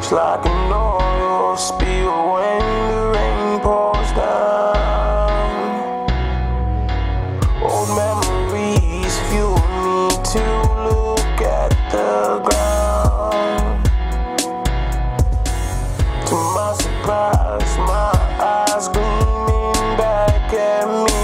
looks like an oil spill when the rain pours down. Old memories fuel me to look at the ground. To my surprise, my eyes gleaming back at me.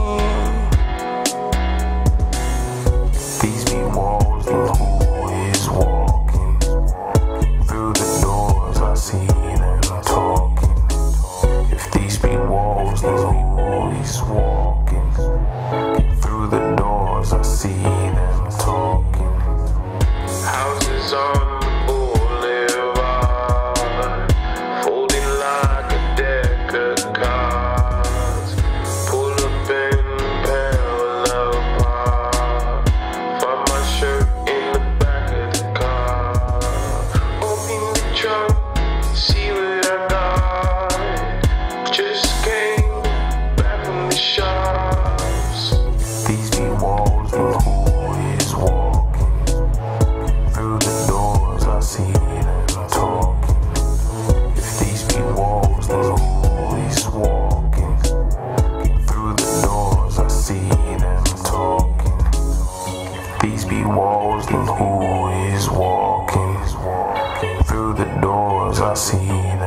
These be walls, but who is walking? Through the doors I see them talking. If these be walls, then who is walking? Through the doors I see them talking. Houses on the boulevard, folding like a deck of cards. Pull up in parallel park. Find my shirt in the back of the car. Open the trunk, see what I got. Just came back from the shops. These be walls, but who is walking? Through the doors I see them talking. If these be walls, then who is walking? Through the doors I see them talking. If these be walls, then who is walking? Through the doors I see